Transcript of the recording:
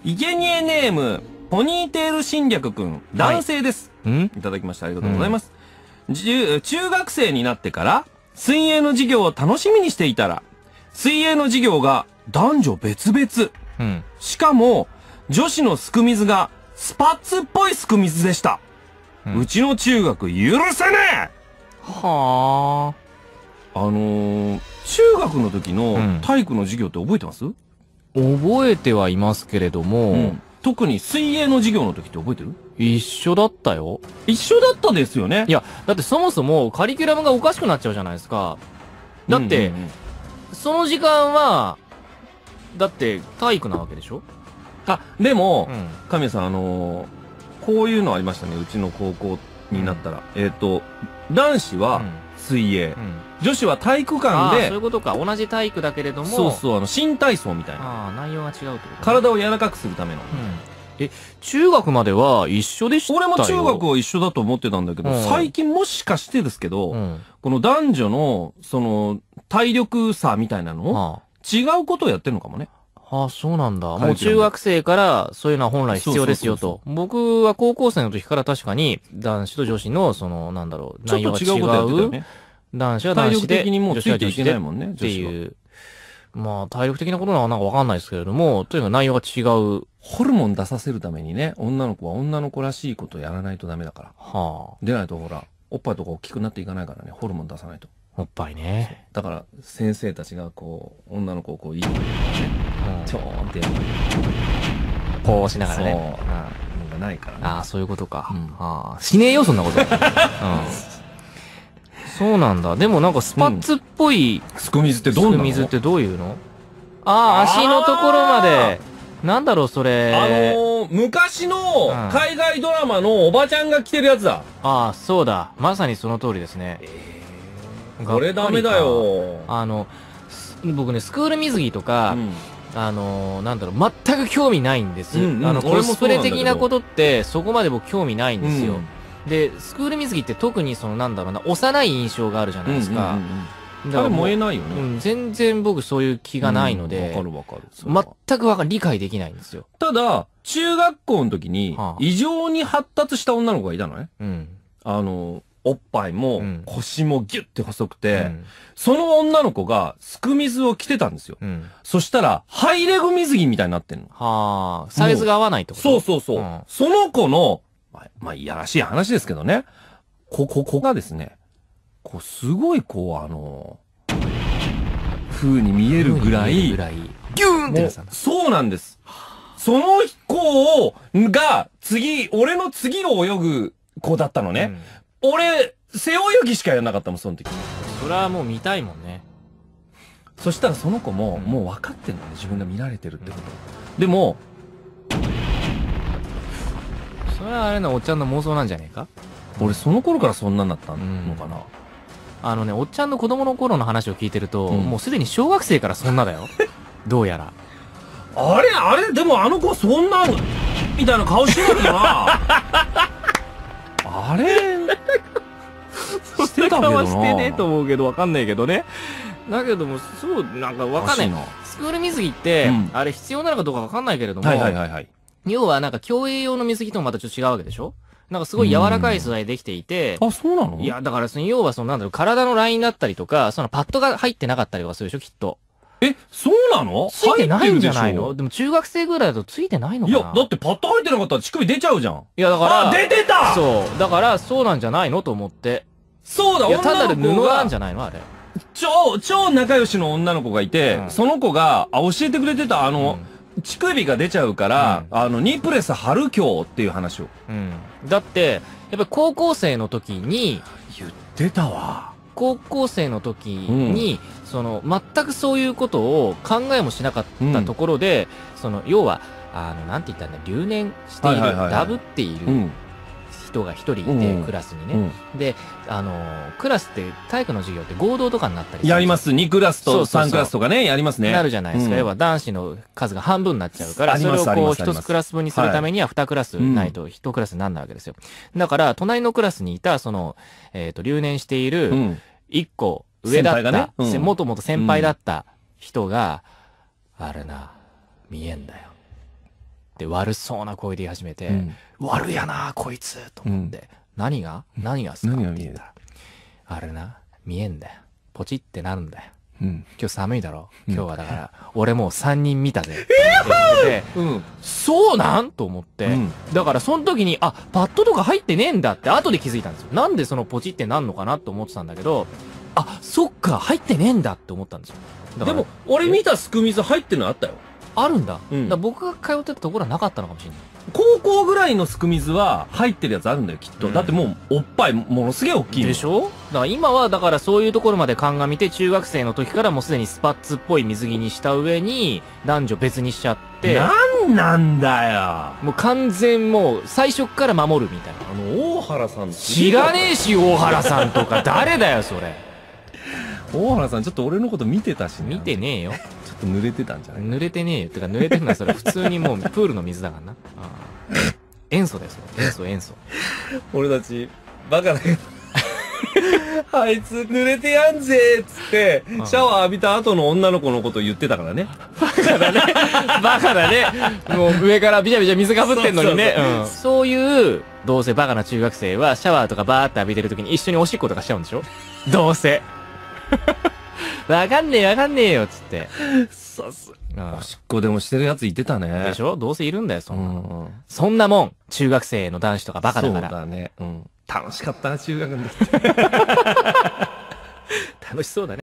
生贄ネーム、ポニーテール侵略くん、男性です。いただきました。ありがとうございます。中学生になってから、水泳の授業を楽しみにしていたら、水泳の授業が男女別々。しかも、女子のすく水がスパッツっぽいすく水でした。うちの中学許せねえ。 はあ。 中学の時の体育の授業って覚えてます？ 覚えてはいますけれども、 特に水泳の授業の時って覚えてる？ 一緒だったよ。 一緒だったですよね。 いや、だってそもそもカリキュラムがおかしくなっちゃうじゃないですか。だって、その時間は、だって体育なわけでしょ？ あ、でも、神谷さん、こういうのありましたね。うちの高校になったら。男子は水泳。女子は体育館で。 そういうことか。同じ体育だけれども。 そうそう、新体操みたいな。 内容が違うってことね。 体を柔らかくするための。 中学までは一緒でしたよ。 俺も中学は一緒だと思ってたんだけど、最近もしかしてですけど、この男女の、体力差みたいなの違うことをやってるのかもね。 そうなんだ。もう中学生からそういうのは本来必要ですよと。僕は高校生の時から確かに男子と女子の内容が違う。男子は男子で、女子は女子でっていう。まあ体力的なことなのかわかんないですけれども、とにかく内容が違う。 ホルモン出させるためにね、女の子は女の子らしいことをやらないとダメだから。でないとほら、おっぱいとか大きくなっていかないからね、ホルモン出さないと。 おっぱいね。 だから先生たちがこう、女の子をこう、ちょーんってやる。 こうしながらね。 なんかないからね。 そういうことか。しねえよ、そんなこと。そうなんだ。でもなんかスパッツっぽい、 すく水ってどういうの？ すく水ってどういうの？足のところまで、なんだろう、それ。 昔の海外ドラマのおばちゃんが着てるやつだ。 そうだ。まさにその通りですね。 これダメだよ。 僕ね、スクール水着とか、なんだろう、全く興味ないんです。コスプレ的なことって、そこまで僕興味ないんですよ。で、スクール水着って特になんだろうな、幼い印象があるじゃないですか。 だから燃えないよね。 全然僕そういう気がないので、 わかる。 全く理解できないんですよ。 ただ、中学校の時に、異常に発達した女の子がいたのね。おっぱいも腰もギュッて細くて、その女の子がすく水を着てたんですよ。そしたら、ハイレグ水着みたいになってんの。 サイズが合わないってこと？ そう。その子の、まあ、いやらしい話ですけどね。ここがですね、すごい風に見えるぐらい、ギューンってそうなんです。その子が、俺の次を泳ぐ子だったのね。俺、背泳ぎしかやらなかったもん、その時。 それはもう見たいもんね。 そしたらその子も、もう分かってんのね、自分が見られてるってこと。でも、 それはあれのおっちゃんの妄想なんじゃねえか？ 俺その頃からそんなんなったのかな。 おっちゃんの子供の頃の話を聞いてると、もうすでに小学生からそんなだよ。どうやら。 あれ、でもあの子そんな、みたいな顔してたな。あれしてたけどな。 してねえと思うけど、わかんないけどね。だけども、なんかわかんない。スクール水着って、あれ必要なのかどうかわかんないけれども、要はなんか競泳用の水着ともまたちょっと違うわけでしょ？なんかすごい柔らかい素材できていて、 そうなの？ いや、だから要はなんだろう、体のラインだったりとか、パッドが入ってなかったりとかするでしょ、きっと。 そうなの？ ついてないんじゃないの？でも中学生ぐらいだとついてないのかな？ いや、だってパッド入ってなかったら乳首出ちゃうじゃん。 いや、だから。 出てた！ そう。だから、そうなんじゃないのと思って。 そうだ、 いや、ただで布なんじゃないのあれ。 超仲良しの女の子がいて、その子が、教えてくれてた、乳首が出ちゃうから、ニープレス貼る今日っていう話を。 だって、やっぱり高校生の時に、 言ってたわ。 高校生の時に、全くそういうことを考えもしなかったところで、要は、なんて言ったんだ、留年している、ダブっている人が一人いて、クラスにね。で、クラスって体育の授業って合同とかになったりする。 やります。2クラスと3クラスとかね、やりますね。 なるじゃないですか。要は男子の数が半分になっちゃうから、それを1つクラス分にするためには2クラスないと1クラスにならないわけですよ。だから、隣のクラスにいた、留年している、1個上だった、もともと先輩だった人が、あれな、見えんだよ。 って悪そうな声で言い始めて、悪やなこいつと思って、何がすかって言ったら、あれな、見えんだよ。ポチってなるんだよ。今日寒いだろ。今日はだから、俺もう3人見たぜ。そうなんと思って。だからその時に、パッドとか入ってねえんだって後で気づいたんですよ。なんでそのポチってなんのかなと思ってたんだけど、そっか、入ってねえんだって思ったんですよ。 でも、俺見たすく水入ってるのあったよ。 あるんだ。だから僕が通ってたところはなかったのかもしれない。 高校ぐらいのすく水は入ってるやつあるんだよ、きっと。だってもう、おっぱいものすげえ大きいでしょ？だから今は、だからそういうところまで鑑みて、中学生の時からもうすでにスパッツっぽい水着にした上に、男女別にしちゃって。 なんだよ。 もう完全もう、最初から守るみたいな。 大原さん知らねえし、大原さんとか。誰だよ、それ。 大原さんちょっと俺のこと見てたしね。 見てねえよ。 ちょっと濡れてたんじゃない？ 濡れてねえよ。てか濡れてるのはそれ普通にもうプールの水だからな。塩素だよ、それ。塩素。 俺たち、バカだけど。あいつ濡れてやんぜーっつって、シャワー浴びた後の女の子のこと言ってたからね。 バカだね。バカだね。もう上からビチャビチャ水かぶってんのにね。そういう、どうせバカな中学生はシャワーとかバーって浴びてる時に一緒におしっことかしちゃうんでしょ？どうせ。わかんねえよ、つって。おしっこでもしてるやついてたね。 でしょ？どうせいるんだよ、そんな。そんなもん、中学生の男子とかバカだから。 そうだね。楽しかったな、中学の時。 楽しそうだね。